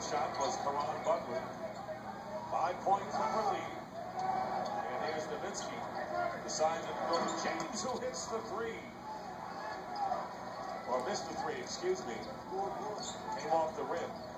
shot was Karan Butler. 5-point Clipper lead. And here's Nowitzki. Decides to go to James, who hits the three. Or missed the three, excuse me. Came off the rim.